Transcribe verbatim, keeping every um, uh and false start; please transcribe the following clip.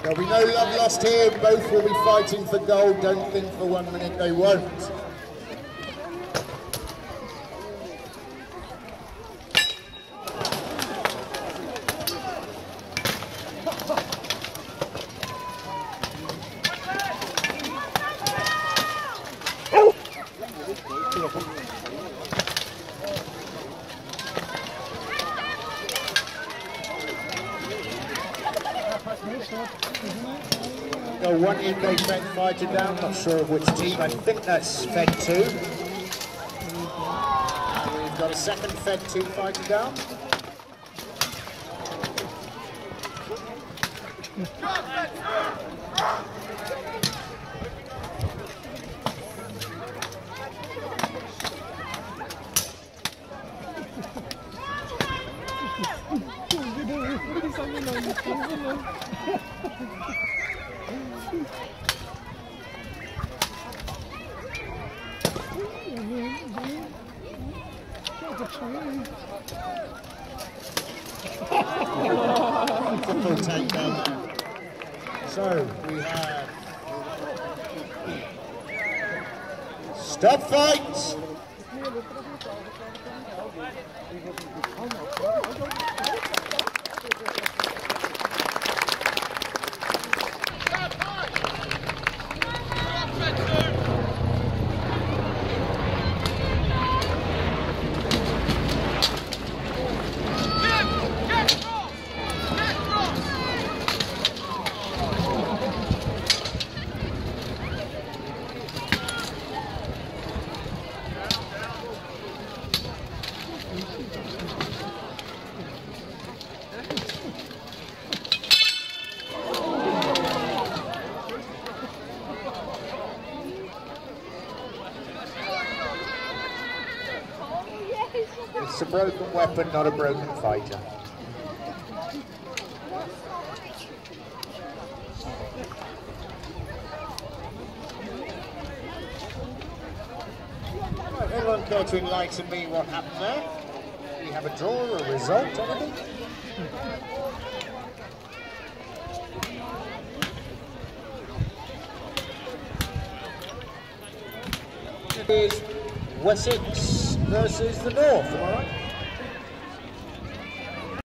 There'll be no love lost here. Both will be fighting for gold. Don't think for one minute they won't. Got one E K Fed fighter down, not sure of which team, I think that's Fed two. We've got a second Fed two fighter down. Full tank down there. So we have stop fight. It's a broken weapon, not a broken fighter. Right, anyone care to enlighten me what happened there? Do we have a draw or a result, anything? It is Wessex versus the North, am I right?